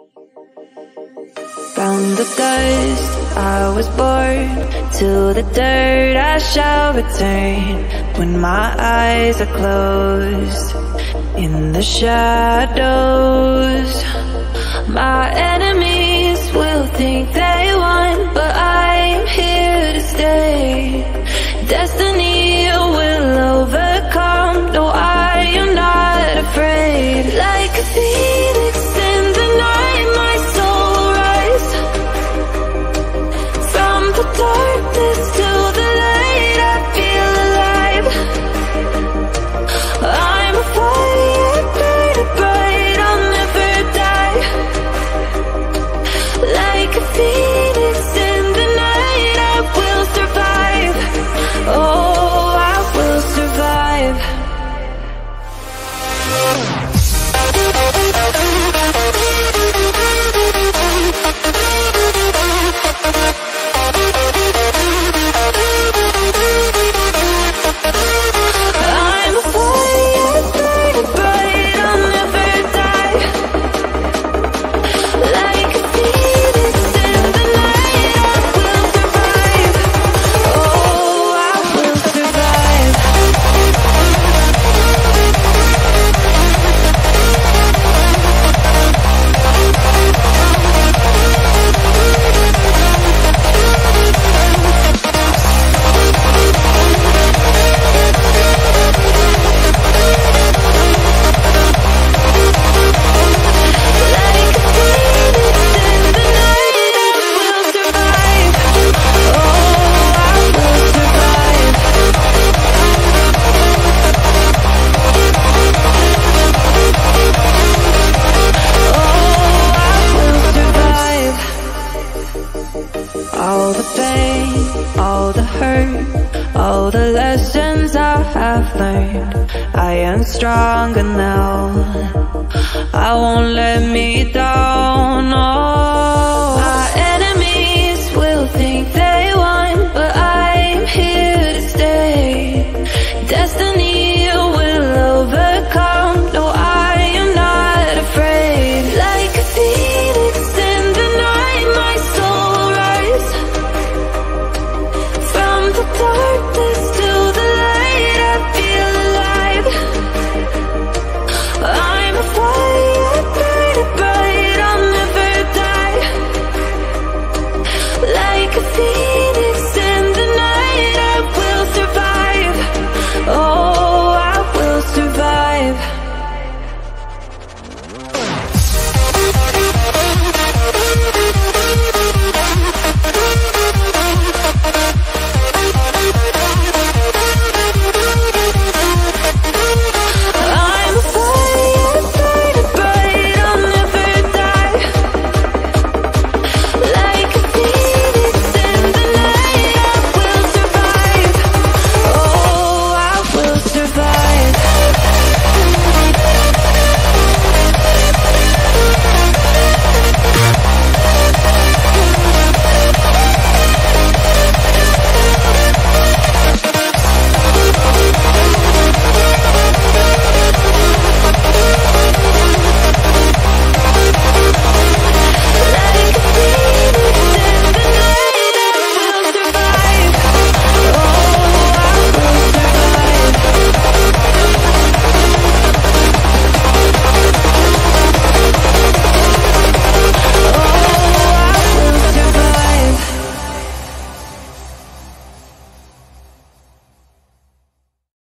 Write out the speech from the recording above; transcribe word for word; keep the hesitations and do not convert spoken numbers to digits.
From the dust I was born, to the dirt I shall return. When my eyes are closed, in the shadows, my enemies will think they won, but I'm here to stay. Destiny will overcome, no, I am not afraid. Like a phoenix in the night, my soul will rise. From the darkness to the light, I feel alive. I'm a fire, burning bright, I'll never die. Like a phoenix in the night, I will survive. Oh, I will survive. I'm a fire, burning bright, I'll never die. Like a phoenix in the night, I will survive. Oh, I will survive. All the pain, all the hurt, all the lessons I have learned, I am stronger now. I won't let me down.